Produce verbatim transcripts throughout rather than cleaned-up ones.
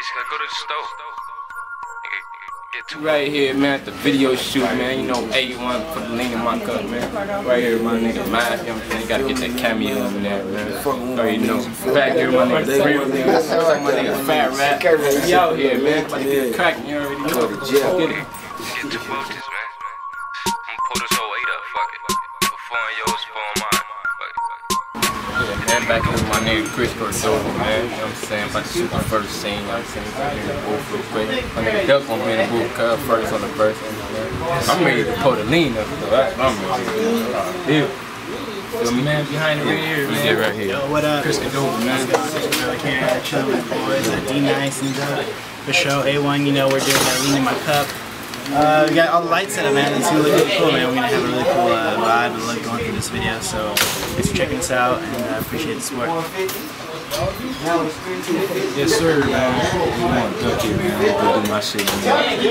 Basically, go to the store. Right here, man, at the video shoot, man. You know, A one for the lean in my cup, man. Right here, my nigga, man. You know what I'm saying? You gotta get that cameo in there, man. Already know. Back here, my nigga, real nigga. My nigga, Fat Rat. We out here, man. About to get cracking, you already know. Get it. Get two voltage, man. I'm gonna pull this whole eight up, fuck it. For four on yours, four on mine. Man, back here with my nigga Chris Cordova, man. You know what I'm saying? About to shoot the first scene, you know what I'm saying? Got here in the booth real quick. My nigga Duck gonna be in the booth cut first on the first. I'm ready to pull the lean up, though. That's what I'm ready to do. The man behind the right here, man. Right here. Yo, what up? Chris Cordova, man. Really here, chilling with the boys at D Nice and uh, for show. A one, you know, we're doing that lean in my cup. Uh, we got all the lights set up, man. It's gonna look really cool, man. We're gonna have a really cool uh, vibe and look going through this video. So thanks for checking us out, and I uh, appreciate the support. Yes, sir, man. We want Duck here, man. I'm gonna do my shit, man.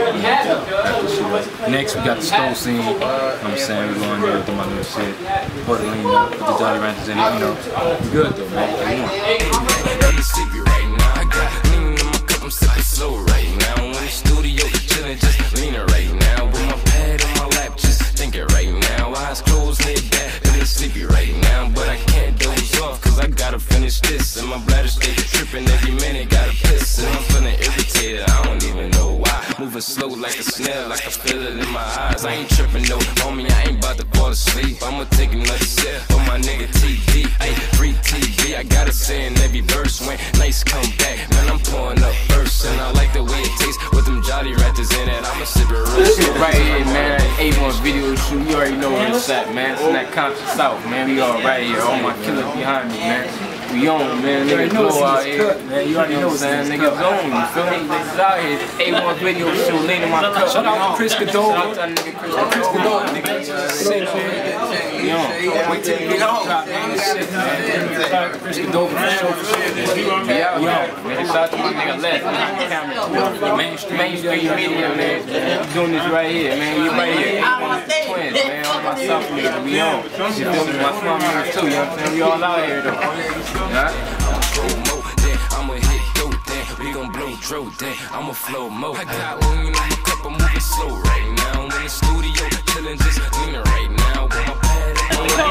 Next, we got the stove scene. You know what I'm saying? We're going there do my little shit. Put the lean up, put the Jolly Ranchers in it, you know. We good, though, man. What you want? I got lean in my cup, I'm sipping slow right now. In the studio, chilling, just leaning right now. With my pad on my lap, just thinking right now. Eyes closed, head back, feeling sleepy right now. But I can't doze off, cause I gotta finish this. And my bladder stay tripping every minute, gotta piss. And I'm feeling irritated, I don't even know why. Moving slow like a snail, like I feel it in my eyes. I ain't tripping, no, homie, I ain't about to fall asleep. I'ma take another sip for my nigga T V. Ay, free T V, I gotta say in every verse when nice come back. Man, I'm pouring up first, and I like the way it tastes with them Jolly Ranchers in it. I'ma sip it real slow. Right here, man. A one video shoot. You already know where it's at, man. It's in that Compton South, man. We all right here. All my killers behind me, man. We on, man. Niggas blow out here, man. You already know what I'm saying. Niggas on, you feel me? Niggas out here. A one video shoot. Lean in my cup. Shout out to Chris Cordova. Shout out to nigga Chris Cordova. Nigga, sick, man. We on. Wait till you get on. Drop, man. Shit, man. Shout out to Chris Cordova for sure, for sure. We out here. Shout out to my nigga Les. Behind the camera. Mainstream, mainstream media, man. Doing this right here, man. You right here. Twins, man. All my South niggas. We on. You feel me? My small niggas too, you know what I'm saying? We all out here, though. Yeah. I'ma hit dope then, we gon' blow dro then, I'ma flow mo. I got lean in my cup, I'm moving slow right now. In the studio, chillin', just leaning right now. With my pad on my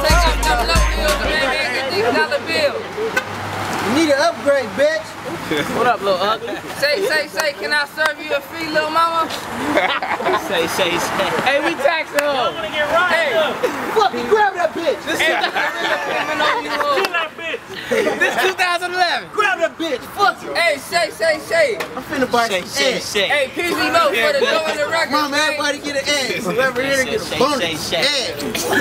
You need an upgrade, bitch. What up, little ugly? Say, say, say, can I serve you a fee, little mama? Say, say, say. Hey, we taxing her. Hey, fucking grab that bitch. This is This two thousand eleven. Grab that bitch. Fuck you. Hey, say, say, say. I'm finna buy Say, some say, eggs. say. Hey, P Z Low for the dough and the record. Mama, everybody get an egg. Whoever here get a bonus. Egg.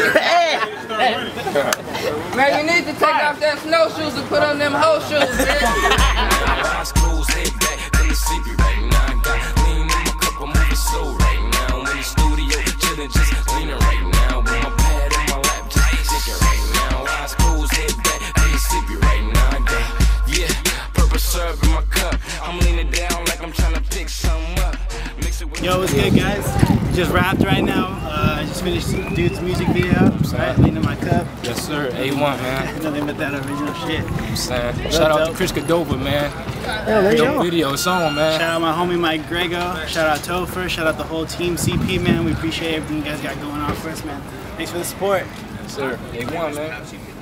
Man, you need to take off them snowshoes and put on them hoe shoes, man. eyes closed, head back, feeling sleepy right now. I got lean in my cup, I'm moving slow right now. In the studio, chillin', just leaning right now. With my pad on my lap, just thinking right now. Eyes closed, head back, feeling sleepy right now. I got, yeah, purple syrup in my cup. I'm leaning down like I'm trying to pick something up. Mix it with Yo, what's good, guys? Just wrapped right now. Uh, I just finished Dude's music video. Right, lean in my cup. Yes, sir. A one, man. Nothing but that original shit. I'm saying. Shout out to Chris Cordova, man. Yeah, there you go. Video, it's on, man. Shout out my homie Mike Grego. Shout out Topher. Shout out the whole team C P, man. We appreciate everything you guys got going on for us, man. Thanks for the support. Yes, sir. A one, man.